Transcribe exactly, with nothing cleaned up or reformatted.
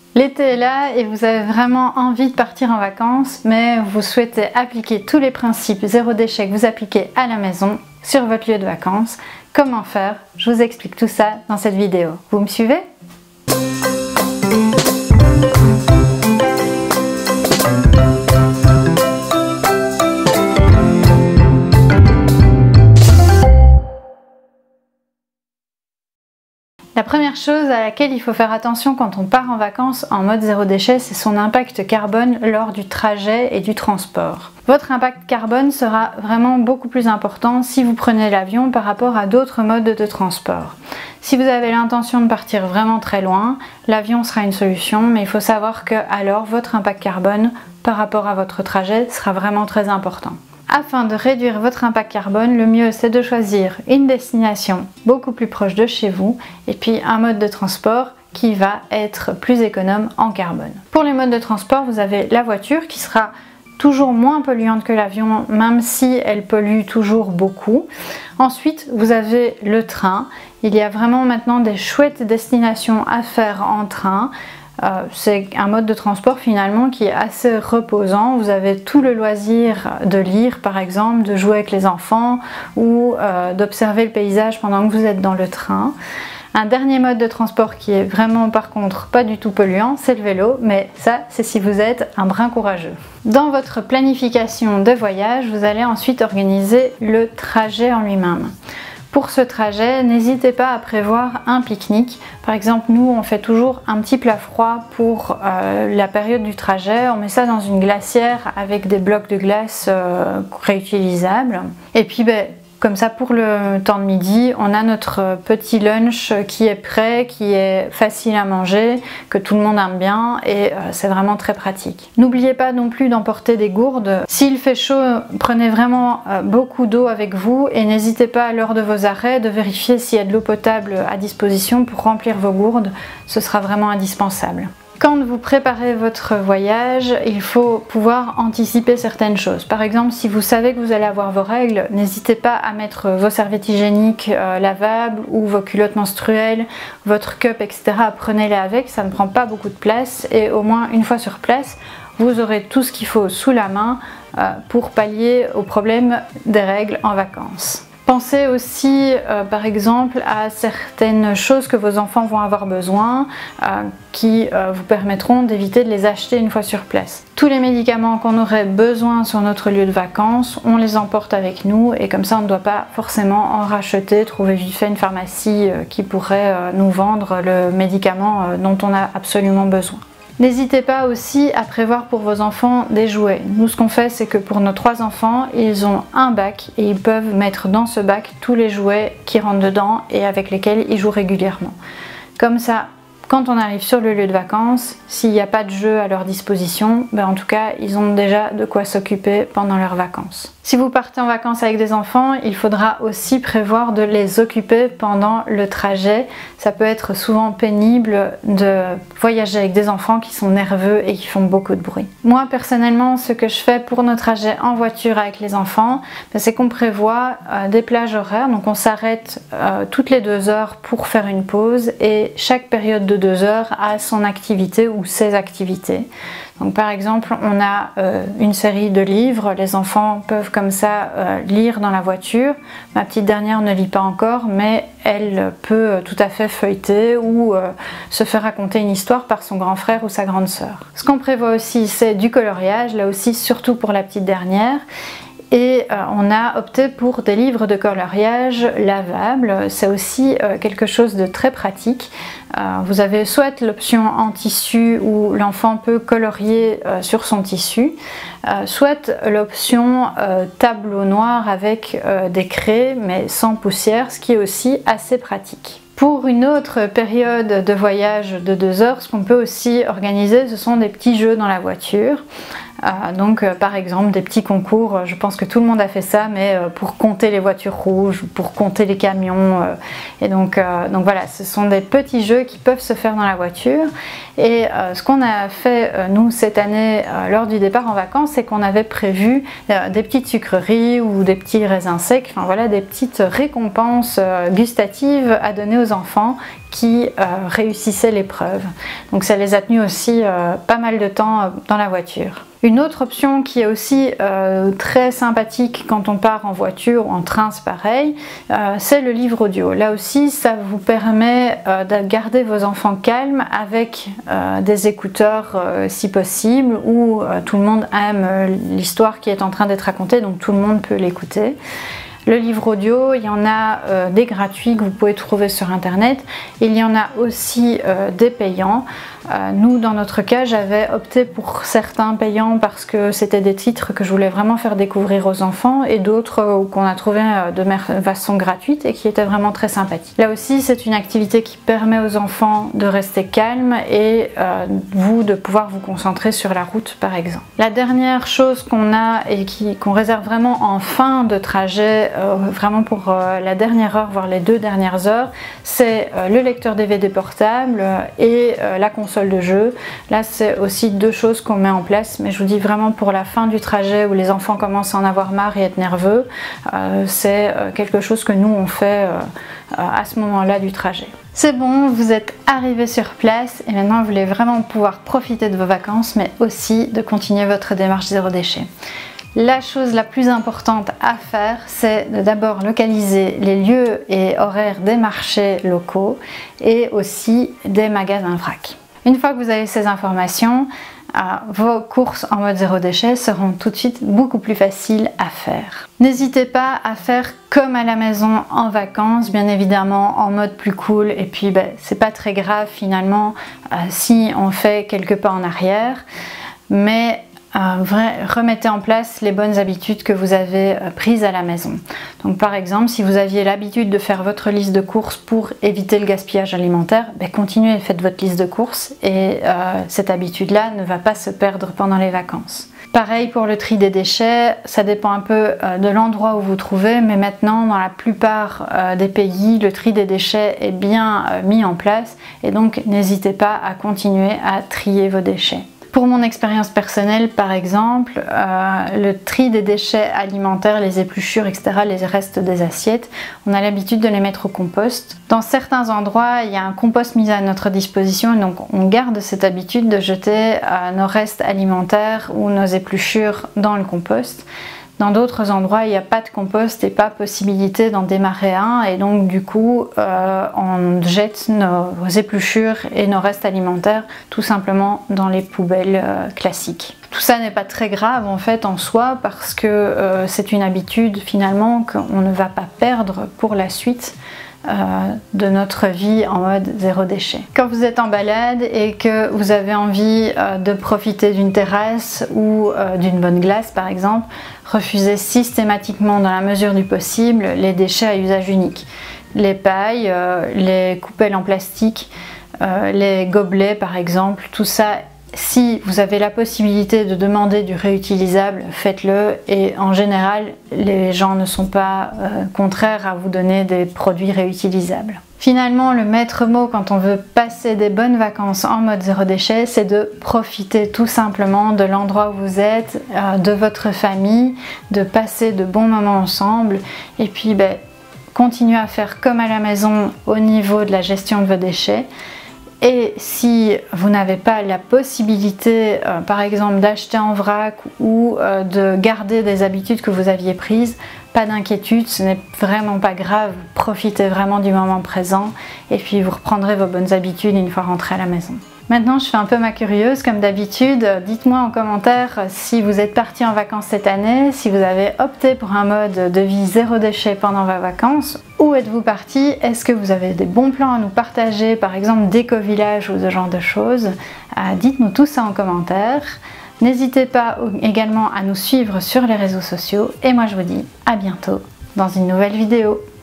L'été est là et vous avez vraiment envie de partir en vacances, mais vous souhaitez appliquer tous les principes zéro déchet que vous appliquez à la maison sur votre lieu de vacances. Comment faire? Je vous explique tout ça dans cette vidéo. Vous me suivez? La première chose à laquelle il faut faire attention quand on part en vacances en mode zéro déchet, c'est son impact carbone lors du trajet et du transport. Votre impact carbone sera vraiment beaucoup plus important si vous prenez l'avion par rapport à d'autres modes de transport. Si vous avez l'intention de partir vraiment très loin, l'avion sera une solution, mais il faut savoir que alors votre impact carbone par rapport à votre trajet sera vraiment très important. Afin de réduire votre impact carbone, le mieux c'est de choisir une destination beaucoup plus proche de chez vous et puis un mode de transport qui va être plus économe en carbone. Pour les modes de transport, vous avez la voiture qui sera toujours moins polluante que l'avion, même si elle pollue toujours beaucoup. Ensuite, vous avez le train. Il y a vraiment maintenant des chouettes destinations à faire en train. Euh, c'est un mode de transport finalement qui est assez reposant. Vous avez tout le loisir de lire par exemple, de jouer avec les enfants ou euh, d'observer le paysage pendant que vous êtes dans le train. Un dernier mode de transport qui est vraiment par contre pas du tout polluant, c'est le vélo, mais ça c'est si vous êtes un brin courageux. Dans votre planification de voyage, vous allez ensuite organiser le trajet en lui-même. Pour ce trajet, n'hésitez pas à prévoir un pique-nique. Par exemple, nous, on fait toujours un petit plat froid pour euh, la période du trajet. On met ça dans une glacière avec des blocs de glace euh, réutilisables. Et puis, ben, comme ça, pour le temps de midi, on a notre petit lunch qui est prêt, qui est facile à manger, que tout le monde aime bien et euh, c'est vraiment très pratique. N'oubliez pas non plus d'emporter des gourdes. S'il fait chaud, prenez vraiment euh, beaucoup d'eau avec vous et n'hésitez pas lors de vos arrêts de vérifier s'il y a de l'eau potable à disposition pour remplir vos gourdes. Ce sera vraiment indispensable. Quand vous préparez votre voyage, il faut pouvoir anticiper certaines choses. Par exemple, si vous savez que vous allez avoir vos règles, n'hésitez pas à mettre vos serviettes hygiéniques euh, lavables ou vos culottes menstruelles, votre cup, et cetera. Prenez-les avec, ça ne prend pas beaucoup de place et au moins une fois sur place, vous aurez tout ce qu'il faut sous la main euh, pour pallier au problème des règles en vacances. Pensez aussi euh, par exemple à certaines choses que vos enfants vont avoir besoin euh, qui euh, vous permettront d'éviter de les acheter une fois sur place. Tous les médicaments qu'on aurait besoin sur notre lieu de vacances, on les emporte avec nous et comme ça on ne doit pas forcément en racheter, trouver vite fait une pharmacie euh, qui pourrait euh, nous vendre le médicament euh, dont on a absolument besoin. N'hésitez pas aussi à prévoir pour vos enfants des jouets. Nous, ce qu'on fait, c'est que pour nos trois enfants, ils ont un bac et ils peuvent mettre dans ce bac tous les jouets qui rentrent dedans et avec lesquels ils jouent régulièrement. Comme ça, quand on arrive sur le lieu de vacances, s'il n'y a pas de jeu à leur disposition, ben en tout cas, ils ont déjà de quoi s'occuper pendant leurs vacances. Si vous partez en vacances avec des enfants, il faudra aussi prévoir de les occuper pendant le trajet. Ça peut être souvent pénible de voyager avec des enfants qui sont nerveux et qui font beaucoup de bruit. Moi, personnellement, ce que je fais pour nos trajets en voiture avec les enfants, ben c'est qu'on prévoit euh, des plages horaires. Donc on s'arrête euh, toutes les deux heures pour faire une pause et chaque période de deux heures a son activité ou ses activités. Donc par exemple, on a euh, une série de livres, les enfants peuvent comme ça euh, lire dans la voiture. Ma petite dernière ne lit pas encore, mais elle peut tout à fait feuilleter ou euh, se faire raconter une histoire par son grand frère ou sa grande sœur. Ce qu'on prévoit aussi, c'est du coloriage, là aussi surtout pour la petite dernière. Et euh, on a opté pour des livres de coloriage lavables. C'est aussi euh, quelque chose de très pratique. Euh, vous avez soit l'option en tissu où l'enfant peut colorier euh, sur son tissu, euh, soit l'option euh, tableau noir avec euh, des craies mais sans poussière, ce qui est aussi assez pratique. Pour une autre période de voyage de deux heures, ce qu'on peut aussi organiser, ce sont des petits jeux dans la voiture. Euh, donc euh, par exemple des petits concours, je pense que tout le monde a fait ça, mais euh, pour compter les voitures rouges, pour compter les camions. Euh, et donc, euh, donc voilà, ce sont des petits jeux qui peuvent se faire dans la voiture. Et euh, ce qu'on a fait euh, nous cette année euh, lors du départ en vacances, c'est qu'on avait prévu euh, des petites sucreries ou des petits raisins secs, enfin voilà, des petites récompenses euh, gustatives à donner aux vos enfants qui euh, réussissaient l'épreuve. Donc ça les a tenus aussi euh, pas mal de temps euh, dans la voiture. Une autre option qui est aussi euh, très sympathique quand on part en voiture ou en train, c'est pareil, euh, c'est le livre audio. Là aussi, ça vous permet euh, de garder vos enfants calmes avec euh, des écouteurs euh, si possible, où euh, tout le monde aime euh, l'histoire qui est en train d'être racontée, donc tout le monde peut l'écouter. Le livre audio, il y en a euh, des gratuits que vous pouvez trouver sur internet, il y en a aussi euh, des payants. Euh, nous, dans notre cas, j'avais opté pour certains payants parce que c'était des titres que je voulais vraiment faire découvrir aux enfants, et d'autres euh, qu'on a trouvé euh, de façon gratuite et qui étaient vraiment très sympathiques. Là aussi, c'est une activité qui permet aux enfants de rester calmes et euh, vous de pouvoir vous concentrer sur la route, par exemple. La dernière chose qu'on a et qui, qu'on réserve vraiment en fin de trajet, euh, vraiment pour euh, la dernière heure, voire les deux dernières heures, c'est euh, le lecteur D V D portable et euh, la console de jeu. Là, c'est aussi deux choses qu'on met en place, mais je vous dis vraiment pour la fin du trajet où les enfants commencent à en avoir marre et être nerveux, euh, c'est euh, quelque chose que nous on fait euh, à ce moment-là du trajet. C'est bon, vous êtes arrivé sur place et maintenant vous voulez vraiment pouvoir profiter de vos vacances, mais aussi de continuer votre démarche zéro déchet. La chose la plus importante à faire, c'est de d'abord localiser les lieux et horaires des marchés locaux et aussi des magasins vrac. Une fois que vous avez ces informations, euh, vos courses en mode zéro déchet seront tout de suite beaucoup plus faciles à faire. N'hésitez pas à faire comme à la maison en vacances, bien évidemment en mode plus cool, et puis ben, c'est pas très grave finalement euh, si on fait quelques pas en arrière, mais Euh, vrai, remettez en place les bonnes habitudes que vous avez euh, prises à la maison. Donc par exemple, si vous aviez l'habitude de faire votre liste de courses pour éviter le gaspillage alimentaire, ben, continuez et faites votre liste de courses et euh, cette habitude-là ne va pas se perdre pendant les vacances. Pareil pour le tri des déchets, ça dépend un peu euh, de l'endroit où vous trouvez, mais maintenant dans la plupart euh, des pays, le tri des déchets est bien euh, mis en place et donc n'hésitez pas à continuer à trier vos déchets. Pour mon expérience personnelle, par exemple, euh, le tri des déchets alimentaires, les épluchures, et cetera, les restes des assiettes, on a l'habitude de les mettre au compost. Dans certains endroits, il y a un compost mis à notre disposition, et donc on garde cette habitude de jeter euh, nos restes alimentaires ou nos épluchures dans le compost. Dans d'autres endroits, il n'y a pas de compost et pas possibilité d'en démarrer un, et donc du coup, euh, on jette nos épluchures et nos restes alimentaires tout simplement dans les poubelles euh, classiques. Tout ça n'est pas très grave en fait en soi, parce que euh, c'est une habitude finalement qu'on ne va pas perdre pour la suite Euh, de notre vie en mode zéro déchet. Quand vous êtes en balade et que vous avez envie euh, de profiter d'une terrasse ou euh, d'une bonne glace par exemple, refusez systématiquement dans la mesure du possible les déchets à usage unique. Les pailles, euh, les coupelles en plastique, euh, les gobelets par exemple, tout ça. Si vous avez la possibilité de demander du réutilisable, faites-le, et en général, les gens ne sont pas euh, contraires à vous donner des produits réutilisables. Finalement, le maître mot quand on veut passer des bonnes vacances en mode zéro déchet, c'est de profiter tout simplement de l'endroit où vous êtes, euh, de votre famille, de passer de bons moments ensemble, et puis ben, continuez à faire comme à la maison au niveau de la gestion de vos déchets. Et si vous n'avez pas la possibilité, euh, par exemple, d'acheter en vrac ou euh, de garder des habitudes que vous aviez prises, pas d'inquiétude, ce n'est vraiment pas grave, profitez vraiment du moment présent et puis vous reprendrez vos bonnes habitudes une fois rentré à la maison. Maintenant, je fais un peu ma curieuse comme d'habitude. Dites-moi en commentaire si vous êtes parti en vacances cette année, si vous avez opté pour un mode de vie zéro déchet pendant vos vacances. Où êtes-vous parti? Est-ce que vous avez des bons plans à nous partager, par exemple d'éco-village ou ce genre de choses? euh, Dites-nous tout ça en commentaire. N'hésitez pas également à nous suivre sur les réseaux sociaux. Et moi, je vous dis à bientôt dans une nouvelle vidéo.